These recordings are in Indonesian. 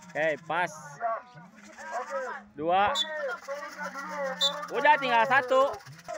Oke, pas. 2. Udah tinggal 1.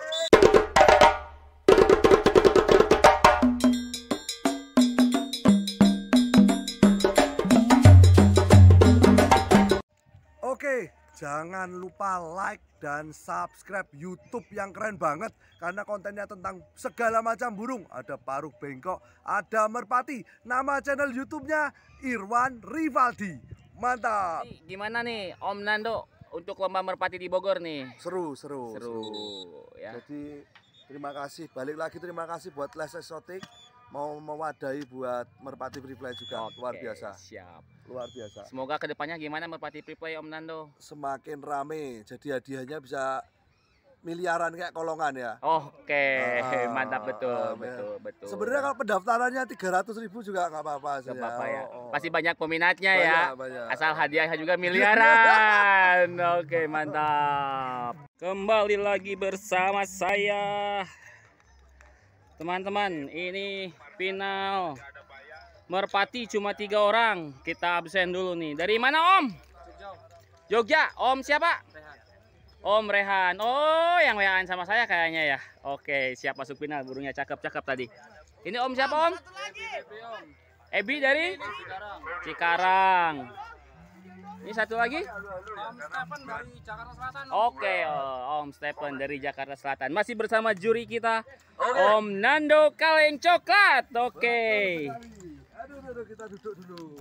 Oke, jangan lupa like dan subscribe YouTube yang keren banget karena kontennya tentang segala macam burung. Ada paruk bengkok, ada merpati. Nama channel YouTube-nya Irwan Rivaldi. Mantap. Gimana nih Om Nando untuk lomba merpati di Bogor nih? Seru Ya. Jadi terima kasih, balik lagi terima kasih buat Les Exotic mau mewadahi buat merpati free play juga. Oke, luar biasa. Siap. Luar biasa. Semoga kedepannya gimana merpati free play Om Nando? Semakin rame, jadi hadiahnya bisa miliaran kayak kolongan ya. Oke, mantap betul. Sebenarnya kalau pendaftarannya 300.000 juga nggak apa-apa sih. Nggak apa-apa ya. Pasti banyak peminatnya ya. Banyak. Asal hadiahnya juga miliaran. Oke, mantap. Kembali lagi bersama saya. Teman-teman, ini final merpati cuma 3 orang. Kita absen dulu nih. Dari mana Om? Jogja. Om siapa? Om Rehan. Oh, yang WA-an sama saya kayaknya ya. Oke, siap masuk final. Burungnya cakep-cakep tadi. Ini Om siapa Om? Ebi dari Cikarang. Ini satu lagi? Om Stephen dari Jakarta Selatan. Oke, Om Stephen dari Jakarta Selatan. Masih bersama juri kita, Om Nando Kaleng Coklat. Oke. Aduh, kita duduk dulu.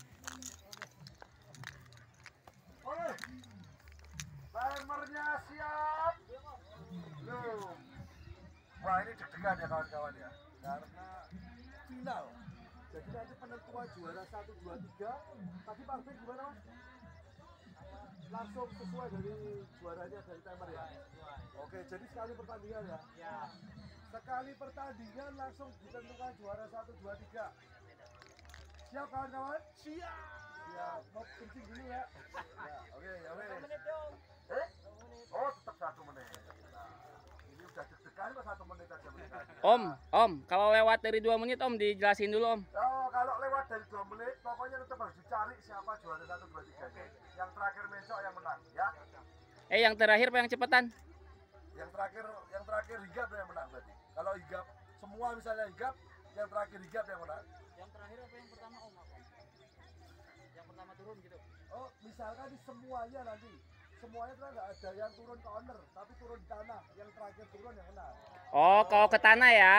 Oke. Timernya siap. Loh. Wah, ini deg-degan ya kawan-kawan ya. Karena final. Jadi nanti penentuan juara 1, 2, 3. Tadi Pak Ben gimana Mas? Langsung sesuai dari juaranya dari timer ya? Oke, jadi sekali pertandingan ya? Ya. Sekali pertandingan langsung ditentukan juara 1, 2, 3. Siap kawan-kawan? Siap. Siap. Mau kencing dulu ya? Ya, oke. 1 menit dong. Oh, tetap 1 menit. Nah, ini udah deg-degan kok 1 menit aja menit. Om, kalau lewat dari 2 menit Om dijelasin dulu Om. Oh, kalau lewat dari 2 menit, pokoknya tetap harus dicari siapa juara 1, 2, 3. Yang terakhir besok yang menang, ya. Yang terakhir apa yang cepetan? Yang terakhir higap yang menang berarti. Kalau higap semua misalnya higap, yang terakhir higap yang menang. Yang terakhir apa yang pertama Om? Yang pertama turun gitu. Oh, misalkan di semuanya nanti. Semuanya kan nggak ada yang turun ke owner, tapi turun di tanah. Yang terakhir turun yang menang. Oh, kalau ke tanah ya.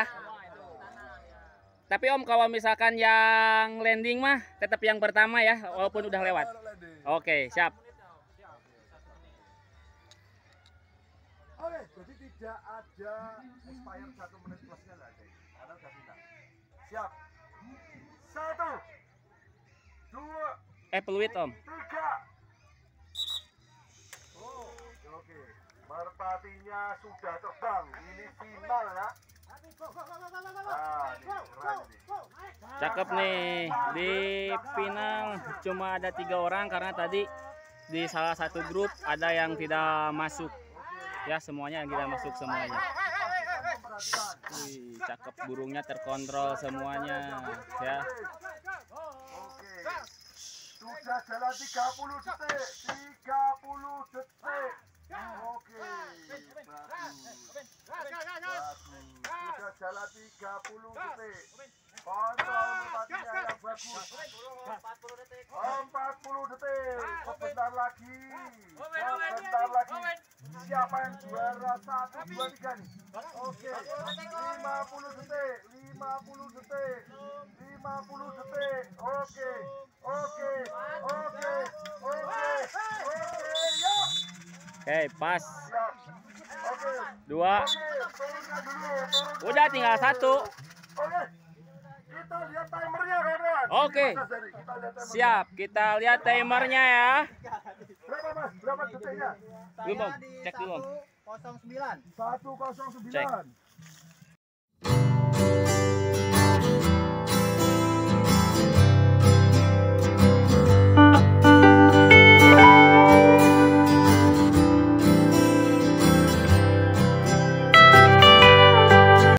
Tapi Om kalau misalkan yang landing mah tetap yang pertama ya, walaupun udah lewat. Oke, siap. Oke, jadi tidak ada expired 1 menit plusnya nggak ada. Karena udah final. Siap. 1, 2, Peluit Om. 3. Oh, oke. Merpatinya sudah terbang. Ini final ya. Cakep nih. Di final cuma ada 3 orang karena tadi di salah satu grup ada yang tidak masuk. Ya, semuanya yang tidak masuk semuanya. Wih, cakep burungnya terkontrol semuanya ya. Oke. Sudah jalan 30 detik. 30 detik. Oke. Bagus. Sudah jalan 30 detik. Kontrol merpatinya yang bagus. 40 detik. Sebentar lagi. Siapa yang juara 1, 2, 3 nih? Oke. 50 detik. 50 detik. Oke. Yuk. Oke, pas. Siap. Oke. 2. Turunnya dulu. Udah tinggal 1. Oke. Kita lihat timernya kawan-kawan. Oke. Kita lihat timernya. Siap, kita lihat timernya ya. Berapa Mas? Berapa detiknya? Belum Om, cek dulu Om. 109. 109. Cek.